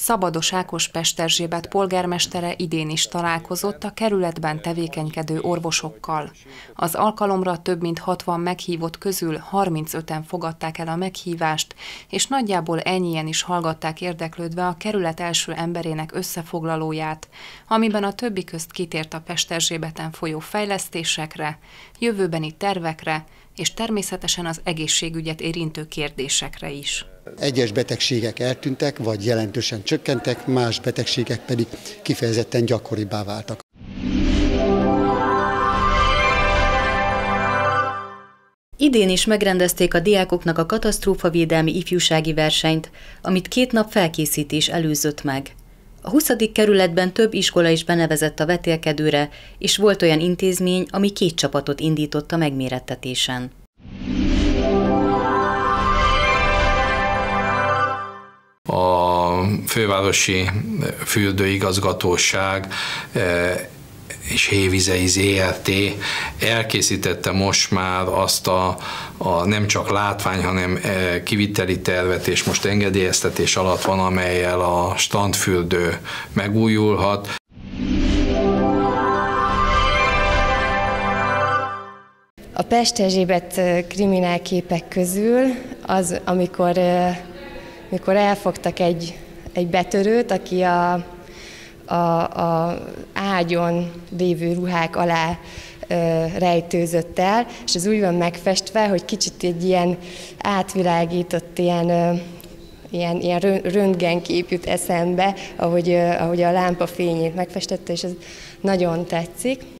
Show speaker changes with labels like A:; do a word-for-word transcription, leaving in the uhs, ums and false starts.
A: Szabados Ákos Pesterzsébet polgármestere idén is találkozott a kerületben tevékenykedő orvosokkal. Az alkalomra több mint hatvan meghívott közül harmincöten fogadták el a meghívást, és nagyjából ennyien is hallgatták érdeklődve a kerület első emberének összefoglalóját, amiben a többi közt kitért a Pesterzsébeten folyó fejlesztésekre, jövőbeni tervekre, és természetesen az egészségügyet érintő kérdésekre is.
B: Egyes betegségek eltűntek, vagy jelentősen csökkentek, más betegségek pedig kifejezetten gyakoribbá váltak.
C: Idén is megrendezték a diákoknak a katasztrófavédelmi ifjúsági versenyt, amit két nap felkészítés előzött meg. A huszadik kerületben több iskola is benevezett a vetélkedőre, és volt olyan intézmény, ami két csapatot indított a megmérettetésen.
D: A fővárosi fürdőigazgatóság és Hévizei zé er té elkészítette most már azt a, a nem csak látvány, hanem kiviteli tervet, és most engedélyeztetés alatt van, amellyel a strandfürdő megújulhat.
E: A Pesterzsébet kriminálképek közül az, amikor, amikor elfogtak egy, egy betörőt, aki a, a, a ágyon lévő ruhák alá rejtőzött el, és ez úgy van megfestve, hogy kicsit egy ilyen átvilágított ilyen, ilyen, ilyen röntgenkép jut eszembe, ahogy, ahogy a lámpa fényét megfestette, és ez nagyon tetszik.